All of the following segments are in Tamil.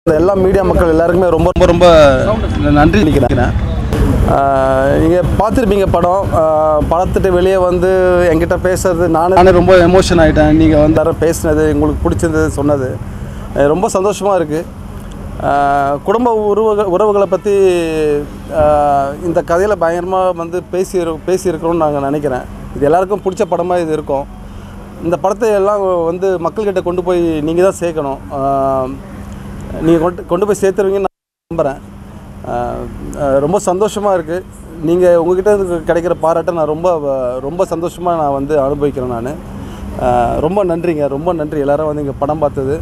எல்லா மீடியா மக்கள் எல்லாருக்குமே ரொம்ப ரொம்ப ரொம்ப நன்றி நினைக்கிறேன். நீங்கள் பார்த்துருப்பீங்க படத்துட்டு வெளியே வந்து என்கிட்ட பேசுறது நானே ரொம்ப எமோஷன் ஆகிட்டேன். நீங்கள் வந்து பேசுனது உங்களுக்கு பிடிச்சது சொன்னது ரொம்ப சந்தோஷமாக இருக்குது. குடும்ப உறவுகளை பற்றி இந்த கதையில் பயங்கரமாக வந்து பேசியிருக்கிறோன்னு நாங்கள் நினைக்கிறேன். இது எல்லாருக்கும் பிடிச்ச படமாக இது இருக்கும். இந்த படத்தை எல்லாம் வந்து மக்கள்கிட்ட கொண்டு போய் நீங்கள் தான் சேர்க்கணும். நீங்கள் கொண்டு போய் சேர்த்துருவீங்கன்னு நான் நம்புகிறேன். ரொம்ப சந்தோஷமாக இருக்குது. நீங்கள் உங்கள்கிட்ட கிடைக்கிற பாராட்டை நான் ரொம்ப சந்தோஷமாக நான் வந்து அனுபவிக்கிறேன். நான் ரொம்ப நன்றிங்க, ரொம்ப நன்றி எல்லாரும் வந்து இங்கே படம் பார்த்தது.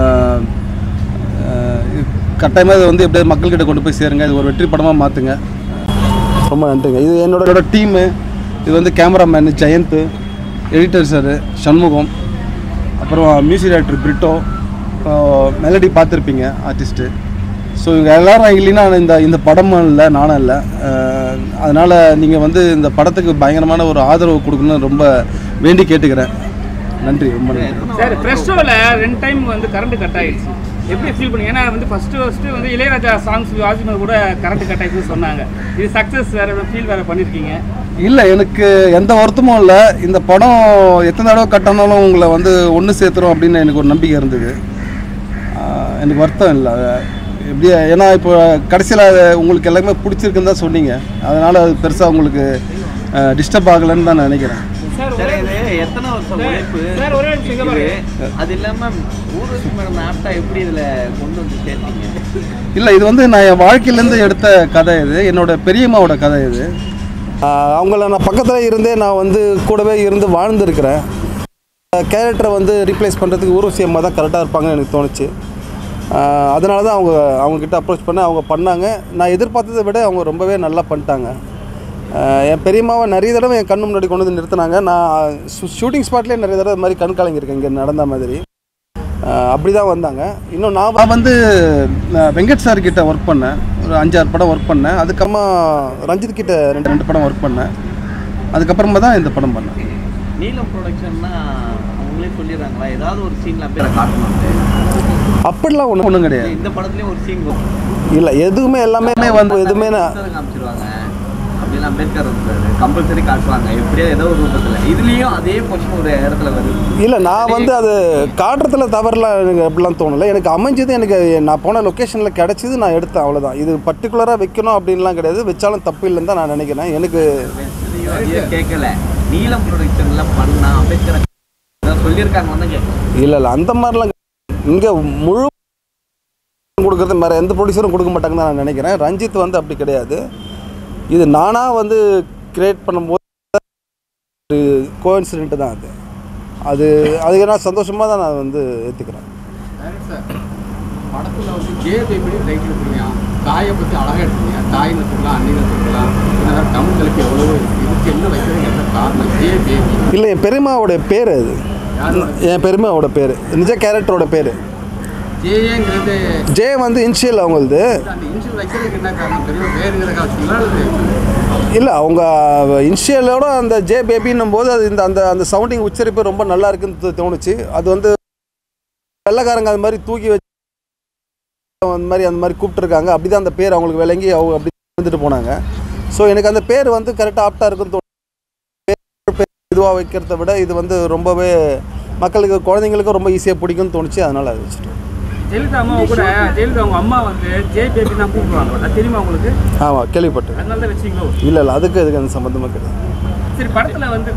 கட்டாயமாக இது வந்து எப்படியாவது மக்கள்கிட்ட கொண்டு போய் சேருங்க. இது ஒரு வெற்றி படமாக மாற்றுங்க. ரொம்ப நன்றிங்க. இது என்னோட டீமு. இது வந்து cameraman Jayanth, editor sir Shanmugam, அப்புறம் மியூசிக் டைரக்டர் பிரிட்டோ, மெலடி பார்த்துருப்பீங்க ஆர்டிஸ்ட்டு. ஸோ இவங்க எல்லோரும் இல்லைன்னா இந்த படமும் இல்லை, நானும் இல்லை. அதனால் நீங்கள் வந்து இந்த படத்துக்கு பயங்கரமான ஒரு ஆதரவு கொடுக்கணும்னு ரொம்ப வேண்டி கேட்டுக்கிறேன். நன்றி, ரொம்ப நன்றி சார். ஃப்ரெஷ் ஷோவில் 2 டைம் வந்து கரண்ட் கட் ஆகிடுச்சு. எப்படி ஃபீல் பண்ணுங்க? ஏன்னா வந்து ஃபஸ்ட்டு வந்து இளையராஜா சாங்ஸ் வாசிக்கும் கூட கரண்ட் கட் ஆகிடுச்சுன்னு சொன்னாங்க. இது சக்ஸஸ் வேறு ஃபீல் வேறு பண்ணியிருக்கீங்க? இல்லை, எனக்கு எந்த வருத்தமும் இல்லை. இந்த படம் எத்தனை தடவை கட்டினாலும் உங்களை வந்து ஒன்று சேர்த்துரும் அப்படின்னு எனக்கு ஒரு நம்பிக்கை இருந்தது. எனக்கு வருத்தம் இல்லை எப்படியா. ஏன்னா இப்போ கடைசியில் உங்களுக்கு எல்லாமே பிடிச்சிருக்குன்னு தான் சொன்னீங்க. அதனால் அது பெருசாக உங்களுக்கு டிஸ்டர்ப் ஆகலைன்னு தான் நான் நினைக்கிறேன். எத்தனை வருஷம் உழைப்பு அது இல்லாமல் ஊர்வசி மேடம் ஆப்டா எப்படி இதில் கொண்டு வந்து சேர்த்தீங்க? இல்லை, இது வந்து நான் என் வாழ்க்கையிலேருந்து எடுத்த கதை. இது என்னோட பெரியம்மாவோட கதை. இது அவங்கள நான் பக்கத்தில் இருந்தே நான் வந்து கூடவே இருந்து வாழ்ந்துருக்கிறேன். கேரக்டரை வந்து ரீப்ளேஸ் பண்ணுறதுக்கு ஊர்வசி அம்மா தான் கரெக்டாக இருப்பாங்கன்னு எனக்கு தோணுச்சு. அதனால தான் அவங்கக்கிட்ட அப்ரோச் பண்ண அவங்க பண்ணாங்க. நான் எதிர்பார்த்ததை விட அவங்க ரொம்பவே நல்லா பண்ணிட்டாங்க. என் பெரியம்மாவை நிறைய தடவை என் கண்ணு முன்னாடி கொண்டு வந்து நிறுத்தினாங்க. நான் ஷூட்டிங் ஸ்பாட்லேயே நிறைய தடவை மாதிரி கண் கலங்கியிருக்கேன் இங்கே நடந்த மாதிரி. அப்படி தான் வந்தாங்க. இன்னும் நான் வந்து வெங்கட் சார் கிட்ட ஒர்க் பண்ணேன். ஒரு 5-6 படம் ஒர்க் பண்ணேன். அதுக்கப்புறமா ரஞ்சித் கிட்ட 2 படம் ஒர்க் பண்ணேன். அதுக்கப்புறமா தான் இந்த படம் பண்ணேன். நீலம் ப்ரொடக்ஷன்னா அவங்களே சொல்லிடுறாங்களா ஏதாவது ஒரு சீனில் அப்படியே காட்டணும்? அப்படிலாம் ஒன்றும் கிடையாது. இந்த படத்துலேயும் ஒரு சீன் இல்லை, எல்லாமே வந்து எதுவுமே காமிச்சிருவாங்க. அப்படின்னு அம்பேத்கர் கம்பல்சரி காட்டுவாங்க எப்படியோ ஏதோ ஒரு ரூபத்தில். இதுலேயும் அதே பொசிஷன் ஒரு இடத்துல வருது. இல்லை, நான் வந்து அது காட்டுறதுல தவறலாம் எனக்கு எப்படிலாம் தோணலை. எனக்கு அமைஞ்சது, எனக்கு நான் போன லொக்கேஷனில் கிடச்சிது, நான் எடுத்தேன், அவ்வளோதான். இது பர்டிகுலராக வைக்கணும் அப்படின்லாம் கிடையாது. வச்சாலும் தப்பு இல்லைன்னு தான் நான் நினைக்கிறேன். எனக்கு கேட்கல நீலம் ப்ரொடக்ஷன்லாம் பண்ணால் அம்பேத்கர் சொல்லியிருக்காங்க கேட்கல. இல்லை, அந்த மாதிரிலாம் இங்கே முழு கொடுக்குறது வேறு எந்த ப்ரொடியூசரும் கொடுக்க மாட்டாங்கன்னு தான் நான் நினைக்கிறேன். ரஞ்சித் வந்து அப்படி கிடையாது. இது நானாக வந்து கிரியேட் பண்ணும்போது ஒரு கோஇன்சிடென்ட்டு தான் அதுக்கு நான் சந்தோஷமாக தான் நான் வந்து ஏற்றுக்கிறேன். படத்தில் வந்து பேபி ரைட் எடுத்துருங்க, தாயை பற்றி அழகாக எடுத்துருங்க. தாயின்னு சொல்லலாம், அன்னின்னு சொல்லலாம். தமிழ்களுக்கு எவ்வளோ இதுக்கு என்ன வைக்கிறதுங்க என்ன காரணம்? பேபி இல்லை, என் பெரியம்மாவோடைய பேர் அது. என் பெரியம்மாவோட பேர், நிஜ கேரக்டரோட பேர். ஜேங்கிறது ஜே வந்து இன்ஷியல் அவங்களது. இல்லை, அவங்க இன்ஷியலோட அந்த ஜே பேபின்னும் போது அது அந்த சவுண்டிங் உச்சரிப்பு ரொம்ப நல்லா இருக்குன்னு தோணுச்சு. அது வந்து வெள்ளைக்காரங்க அது மாதிரி தூக்கி வச்சு அந்த மாதிரி கூப்பிட்டுருக்காங்க. அப்படி தான் அந்த பேர் அவங்களுக்கு விளங்கி அவங்க அப்படி வந்துட்டு போனாங்க. ஸோ எனக்கு அந்த பேர் வந்து கரெக்டாக ஆப்டாக இருக்குன்னு தோணுச்சு. இதுவாக வைக்கிறத விட இது வந்து ரொம்பவே மக்களுக்கு, குழந்தைங்களுக்கும் ரொம்ப ஈஸியாக பிடிக்கும்னு தோணுச்சு. அதனால் அது வச்சுட்டு ஜெயலலிதா அம்மாவை கூட ஜெயலலிதா அவங்க அம்மா வந்து ஜே பேபி தான் கூப்பிடுவாங்க. அது தெரியுமா உங்களுக்கு? ஆமாம், கேள்விப்பட்டேன். அதனால தான் வச்சிங்களோ? இல்லை, அதுக்கு அந்த சம்மந்தமாக கிடையாது. சரி, படத்தில் வந்து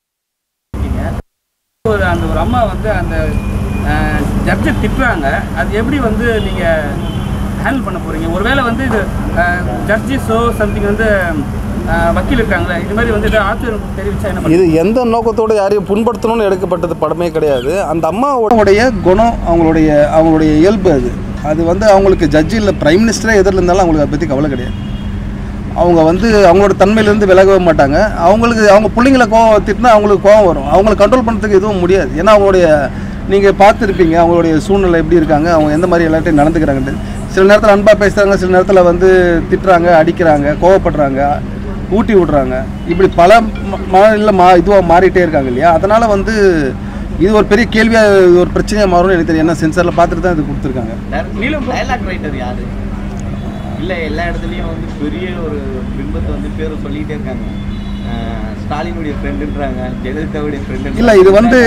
அந்த ஒரு அம்மா வந்து அந்த ஜட்ஜை திட்டுறாங்க. அது எப்படி வந்து நீங்கள் ஹேண்டில் பண்ண போகிறீங்க? ஒருவேளை வந்து இது ஜட்ஜஸோ சம்திங் வந்து வக்கீல் இருக்காங்களே, இது மாதிரி வந்து ஆச்சரியம் தெரிவிச்சா என்ன? இது எந்த நோக்கத்தோடு யாரையும் புண்படுத்தணும்னு எடுக்கப்பட்டது படமே கிடையாது. அந்த அம்மாவோடைய குணம், அவங்களுடைய இயல்பு அது வந்து அவங்களுக்கு ஜட்ஜி இல்லை, பிரைம் மினிஸ்டரே எதிரில் இருந்தாலும் அவங்களுக்கு அதை பற்றி கவலை கிடையாது. அவங்க வந்து அவங்களோட தன்மையிலேருந்து விலகவே மாட்டாங்க. அவங்க பிள்ளைங்களை திட்டினா அவங்களுக்கு கோவம் வரும். அவங்களை கண்ட்ரோல் பண்ணுறதுக்கு எதுவும் முடியாது. ஏன்னா நீங்கள் பார்த்துருப்பீங்க அவங்களுடைய சூழ்நிலை எப்படி இருக்காங்க, அவங்க எந்த மாதிரி எல்லாத்தையும் நடந்துக்கிறாங்கன்ட்டு. சில நேரத்தில் அன்பாக பேசுகிறாங்க, சில நேரத்தில் வந்து திட்டுறாங்க, அடிக்கிறாங்க, கோவப்படுறாங்க, ஊட்டி விடுறாங்க. இப்படி பல இதுவாக மாறிட்டே இருக்காங்க இல்லையா? அதனால் வந்து இது ஒரு பெரிய கேள்வியாக ஒரு பிரச்சனையாக மாறும்னு எனக்கு தெரியும். ஏன்னா சென்சாரில் பார்த்துட்டு தான் இது கொடுத்துருக்காங்க. டைலாக் ரைட்டர் யாரு? இல்லை எல்லா இடத்துலையும் வந்து பெரிய ஒரு பிம்பத்தை வந்து பேரை சொல்லிகிட்டே இருக்காங்க. ஸ்டாலினுடைய ஃப்ரெண்டுன்றாங்க, ஜெயலலிதாவுடைய ஃப்ரெண்டு. இல்லை, இது வந்து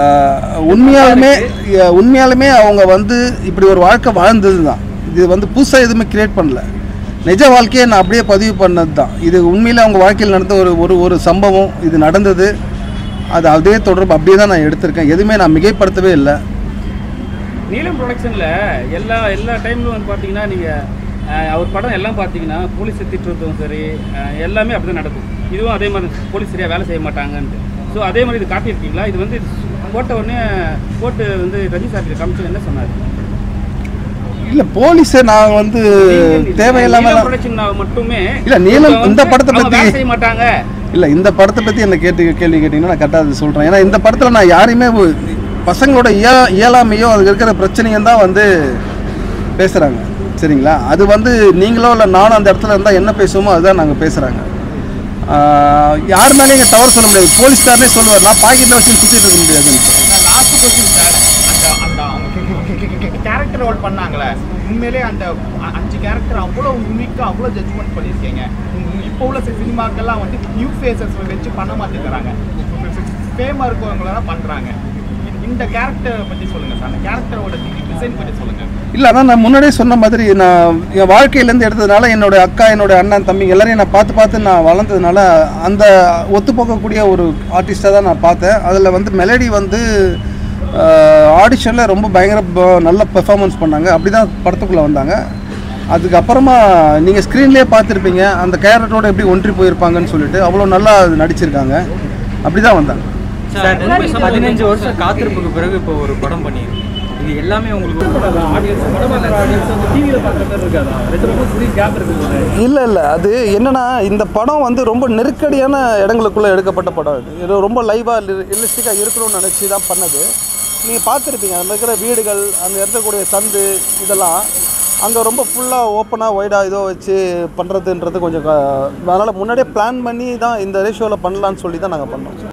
உண்மையாலுமே அவங்க வந்து இப்படி ஒரு வாழ்க்கை வாழ்ந்தது தான். இது வந்து புதுசாக எதுவுமே கிரியேட் பண்ணல. நிஜ வாழ்க்கையை நான் அப்படியே பதிவு பண்ணது தான். இது உண்மையில் அவங்க வாழ்க்கையில் நடந்த ஒரு சம்பவம். இது நடந்தது, அது அதே தொடர்பு அப்படியே தான் நான் எடுத்திருக்கேன். எதுவுமே நான் மிகைப்படுத்தவே இல்லை. நீலம் ப்ரொடக்ஷனில் எல்லா டைம்லும் வந்து பார்த்தீங்கன்னா நீங்கள் அவர் படம் எல்லாம் பார்த்தீங்கன்னா போலீஸை திட்டுறதும் சரி எல்லாமே அப்படி தான் நடக்கும். இதுவும் அதே மாதிரி போலீஸ் சரியாக வேலை செய்ய மாட்டாங்கன்ட்டு. ஸோ அதே மாதிரி இது காட்டியிருக்கீங்களா? இது வந்து போட்ட உடனே கோர்ட்டு வந்து ரஜி சார் கமிஷன் என்ன சொன்னார்? இல்லை, போலீஸை நான் வந்து தேவையில்லாமல் மட்டுமே இல்லை. நீலம் இந்த படத்தை பற்றி செய்ய மாட்டாங்க. இல்லை, இந்த படத்தை பற்றி என்ன கேள்வி கேட்டிங்கன்னா நான் கரெக்டாக அது சொல்கிறேன். ஏன்னா இந்த படத்தில் நான் யாரையுமே பசங்களோட இயலாமையோ அதுக்கு இருக்கிற பிரச்சனையும் தான் வந்து பேசுகிறாங்க. சரிங்களா? அது வந்து நீங்களோ இல்லை நானும் அந்த இடத்துல இருந்தால் என்ன பேசுவோமோ அதுதான் நாங்கள் பேசுகிறாங்க. யார் மேலே இங்கே தவறு சொல்ல முடியாது. போலீஸ்காரனே சொல்லுவார், நான் பாக்கெட்டில் வச்சு சுற்றிட்டு இருக்க முடியாதுன்னு. Last question sir, character role பண்ணாங்களே, உண்மையிலே அந்த 5 கேரக்டர் அவ்வளோ யூனிக்காக அவ்வளோ ஜட்ஜ்மெண்ட் பண்ணியிருக்கீங்க. இப்போ உள்ள சினிமாக்கெல்லாம் வந்து நியூ ஃபேஸஸ் வச்சு பண்ண மாட்டேங்கிறாங்க, ஃபேமாக இருக்கவங்களெல்லாம் பண்ணுறாங்க. இந்த கேரக்டரை பற்றி சொல்லுங்கள் சார், அந்த கேரக்டரோட டிசைன் பற்றி சொல்லுங்கள். இல்லை, அதான் நான் முன்னாடியே சொன்ன மாதிரி நான் என் வாழ்க்கையிலேருந்து எடுத்ததுனால என்னோட அக்கா, என்னோட அண்ணன், தம்பிங்க எல்லாரையும் நான் பார்த்து நான் வளர்ந்ததுனால அந்த ஒத்துப்போக்கக்கூடிய ஒரு ஆர்டிஸ்ட்டாக தான் நான் பார்த்தேன். அதில் வந்து மெலடி வந்து ஆடிஷனில் ரொம்ப பயங்கர நல்ல பெர்ஃபார்மன்ஸ் பண்ணாங்க. அப்படி தான் படத்துக்குள்ளே வந்தாங்க. அதுக்கப்புறமா நீங்கள் ஸ்க்ரீன்லேயே பார்த்துருப்பீங்க அந்த கேரக்டரோட எப்படி ஒன்றி போயிருப்பாங்கன்னு சொல்லிட்டு அவ்வளோ நல்லா நடிச்சிருக்காங்க. அப்படி தான் வந்தாங்க. சார் 15 வருஷம் காத்திருப்புக்கு பிறகு இப்போ ஒரு படம் பண்ணியிருக்கு. இது எல்லாமே உங்களுக்கு இல்லை, அது என்னென்னா இந்த படம் வந்து ரொம்ப நெருக்கடியான இடங்களுக்குள்ளே எடுக்கப்பட்ட படம். இது ரொம்ப லைவாக ரியலிஸ்டிக்காக இருக்கணும்னு நினச்சி தான் பண்ணது. நீங்கள் பார்த்துருப்பீங்க அதில் இருக்கிற வீடுகள், அந்த இருக்கக்கூடிய சந்து, இதெல்லாம் அங்கே ரொம்ப ஃபுல்லாக ஓப்பனாக ஒய்டாக இதோ வச்சு பண்ணுறதுன்றது கொஞ்சம் அதனால் முன்னாடியே பிளான் பண்ணி தான் இந்த ரேஷியோவில் பண்ணலான்னு சொல்லி தான் நாங்கள் பண்ணோம்.